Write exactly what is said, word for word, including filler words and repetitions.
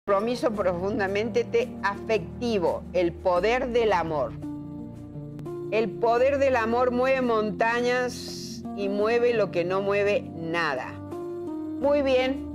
Compromiso profundamente te- afectivo, el poder del amor. El poder del amor mueve montañas y mueve lo que no mueve nada. Muy bien.